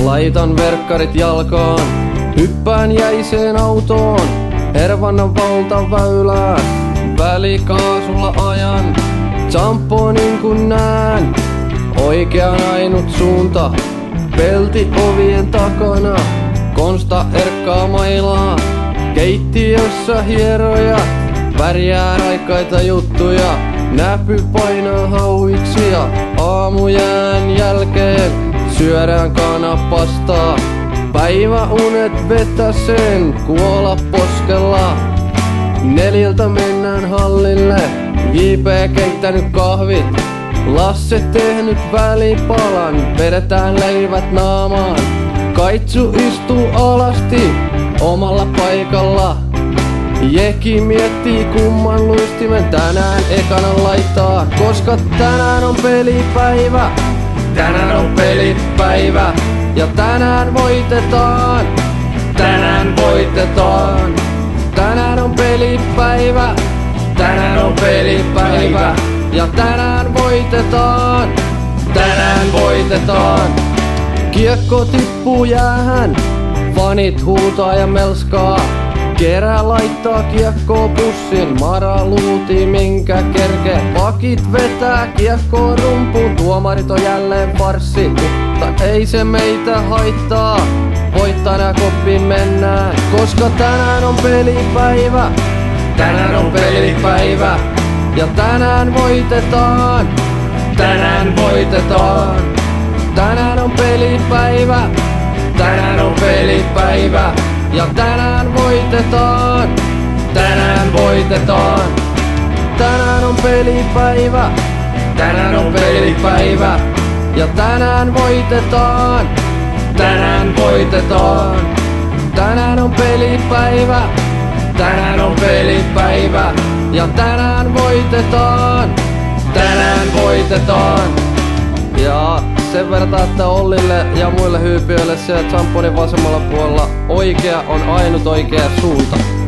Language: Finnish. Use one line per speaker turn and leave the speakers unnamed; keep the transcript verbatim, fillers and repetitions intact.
Laitan verkkarit jalkaan, hyppään jäiseen autoon, Hervannan valtaväylään, välikaasulla ajan. Tamponin kun nään, oikean ainut suunta, pelti ovien takana. Konsta erkkaa mailaa, keittiössä hieroja, värjää raikkaita juttuja, näpy painaa hauiksia. Aamujään jälkeen syödään kanapastaa, päiväunet vetäsen kuola poskella. Neljältä mennään hallille, J P keittänyt kahvit, Lasse tehnyt välipalan, vedetään leivät naamaan. Kaitsu istuu alasti omalla paikalla, Jeki miettii kumman luistimen tänään ekana laittaa, koska tänään on pelipäivä. Tänään on pelipäivä ja tänään voitetaan. Tänään voitetaan. Tänään on pelipäivä. Tänään on pelipäivä ja tänään voitetaan. Tänään voitetaan. Kiekko tippuu jäähän, fanit huutaa ja melskaa. Kerää laittaa kiekkoa pussin, Mara luuti minkä kerke. Pakit vetää kiekkoa rumpuun, tuomarit on jälleen farssi. Mutta ei se meitä haittaa, voittajana koppiin mennään. Koska tänään on pelipäivä, tänään on pelipäivä ja tänään voitetaan. Tänään voitetaan. Tänään on pelipäivä, tänään on pelipäivä ja tänään voitetaan. Tänään voitetaan. Tänään on pelipäivä, tänään on pelipäivä ja tänään voitetaan. Tänään voitetaan. Tänään on pelipäivä, tänään on pelipäivä ja tänään voitetaan. Tänään voitetaan. Ja sen verran, että Ollille ja muille hyypiöille siellä Tamponin vasemmalla puolella oikea on ainut oikea suunta.